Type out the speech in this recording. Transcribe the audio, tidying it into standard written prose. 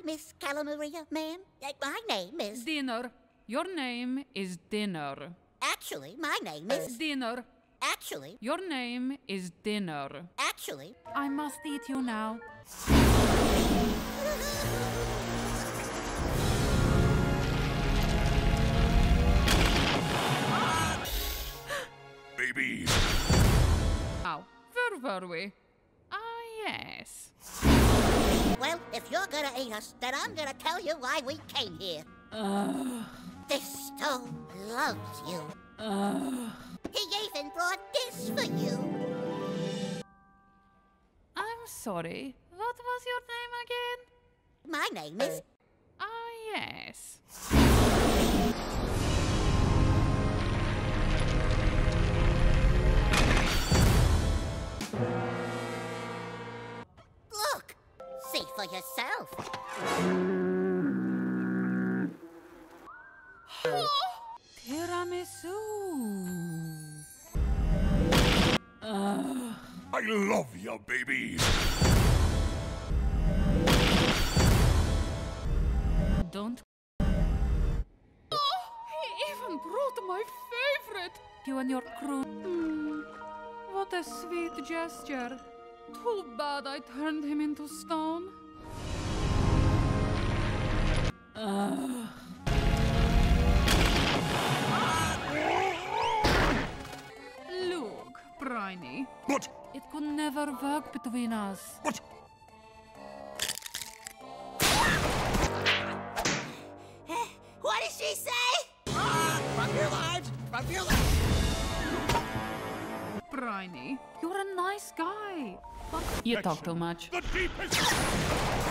Miss Cala Maria, ma'am. My name is... Dinner. Your name is Dinner. Actually, my name is... Dinner. Actually... Your name is Dinner. Actually... I must eat you now. Baby! Ow. Where were we? Ah, yes. Well, if you're gonna eat us, then I'm gonna tell you why we came here. This stone loves you. He even brought this for you. I'm sorry. What was your name again? My name is... Ah, yes. Look! See for yourself. Tiramisu. I love you, baby! Don't. He even brought my favorite. You and your crew. What a sweet gesture. Too bad I turned him into stone. Look, Briney. What? It could never work between us. What? What did she say? From your lives! From your lives! Briney, you're a nice guy. But you talk too much. The deepest...